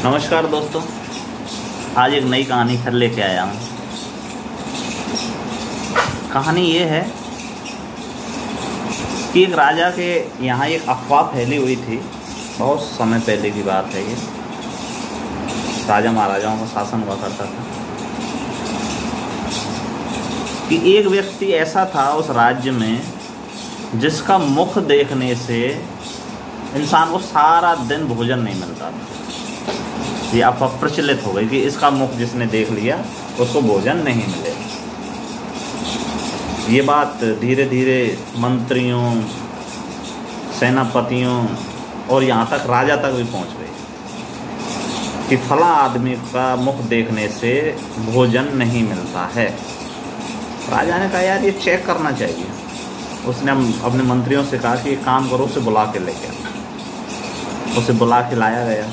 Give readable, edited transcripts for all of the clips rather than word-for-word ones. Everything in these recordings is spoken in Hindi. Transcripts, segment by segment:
नमस्कार दोस्तों, आज एक नई कहानी फिर लेके आया हूँ। कहानी ये है कि एक राजा के यहाँ एक अफवाह फैली हुई थी। बहुत समय पहले की बात है ये। राजा महाराजाओं का शासन हुआ करता था कि एक व्यक्ति ऐसा था उस राज्य में जिसका मुख देखने से इंसान को सारा दिन भोजन नहीं मिलता था। ये अफवाह प्रचलित हो गई कि इसका मुख जिसने देख लिया उसको भोजन नहीं मिलेगा। ये बात धीरे धीरे मंत्रियों, सेनापतियों और यहाँ तक राजा तक भी पहुँच गई कि फला आदमी का मुख देखने से भोजन नहीं मिलता है। राजा ने कहा यार ये चेक करना चाहिए। उसने अपने मंत्रियों से कहा कि एक काम करो, उसे बुला के लेके आओ। उसे बुला के लाया गया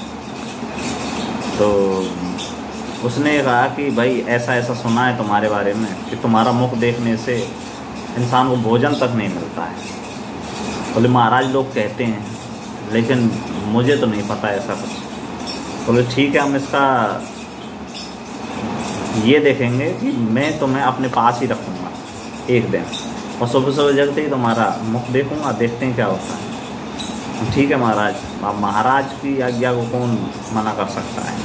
तो उसने कहा कि भाई ऐसा ऐसा सुना है तुम्हारे बारे में कि तुम्हारा मुख देखने से इंसान को भोजन तक नहीं मिलता है। बोले महाराज लोग कहते हैं लेकिन मुझे तो नहीं पता ऐसा कुछ। बोले ठीक है, हम इसका ये देखेंगे कि मैं तुम्हें अपने पास ही रखूँगा एक दिन, और सुबह सुबह जगते ही तुम्हारा मुख देखूँगा, देखते हैं क्या होता है। ठीक है महाराज। अब महाराज की आज्ञा को कौन मना कर सकता है।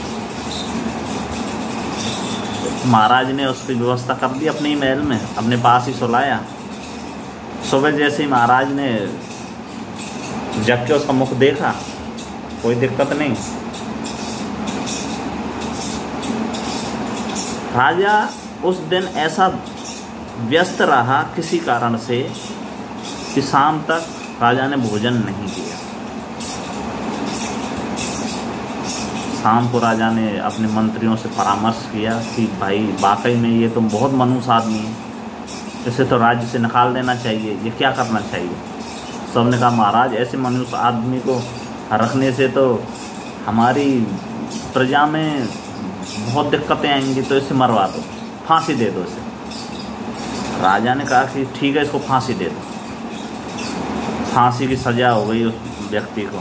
महाराज ने उसकी व्यवस्था कर दी अपने ही महल में, अपने पास ही सुलाया। सुबह जैसे ही महाराज ने जग के उसका मुख देखा, कोई दिक्कत नहीं। राजा उस दिन ऐसा व्यस्त रहा किसी कारण से कि शाम तक राजा ने भोजन नहीं किया। शाम को राजा ने अपने मंत्रियों से परामर्श किया कि भाई वाकई में ये तो बहुत मनुष्य आदमी है, इसे तो राज्य से निकाल देना चाहिए, ये क्या करना चाहिए। सबने कहा महाराज ऐसे मनुष्य आदमी को रखने से तो हमारी प्रजा में बहुत दिक्कतें आएंगी, तो इसे मरवा दो, फांसी दे दो इसे। राजा ने कहा कि ठीक है, इसको फांसी दे दो। फांसी की सज़ा हो गई उस व्यक्ति को।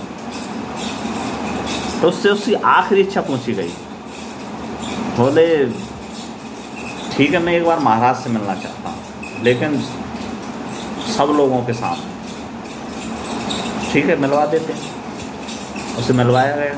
तो उससे उसकी आखिरी इच्छा पूछी गई। बोले ठीक है, मैं एक बार महाराज से मिलना चाहता हूँ, लेकिन सब लोगों के सामने। ठीक है, मिलवा देते हैं। उसे मिलवाया गया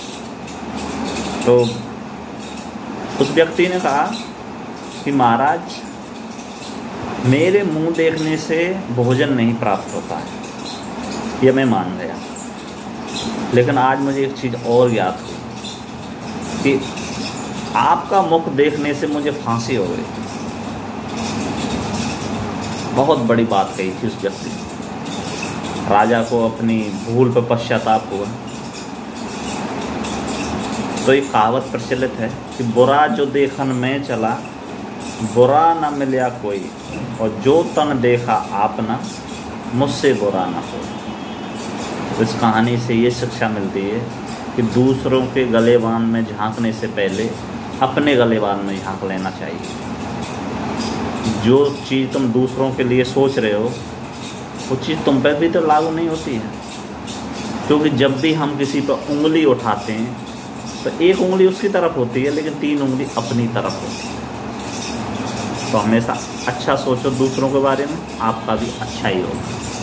तो उस व्यक्ति ने कहा कि महाराज मेरे मुंह देखने से भोजन नहीं प्राप्त होता है, ये मैं मान गया। लेकिन आज मुझे एक चीज़ और याद हुई कि आपका मुख देखने से मुझे फांसी हो गई। बहुत बड़ी बात कही थी उस व्यक्ति ने। राजा को अपनी भूल पर पश्चाताप हुआ। तो एक कहावत प्रचलित है कि बुरा जो देखन में चला, बुरा न मिला कोई, और जो तन देखा आपना, मुझसे बुरा न हो। इस कहानी से ये शिक्षा मिलती है कि दूसरों के गलेबान में झांकने से पहले अपने गलेबान में झांक लेना चाहिए। जो चीज़ तुम दूसरों के लिए सोच रहे हो वो चीज़ तुम पर भी तो लागू नहीं होती है। क्योंकि जब भी हम किसी पर उंगली उठाते हैं तो एक उंगली उसकी तरफ होती है, लेकिन 3 उंगली अपनी तरफ होती है। तो हमेशा अच्छा सोचो दूसरों के बारे में, आपका भी अच्छा ही होगा।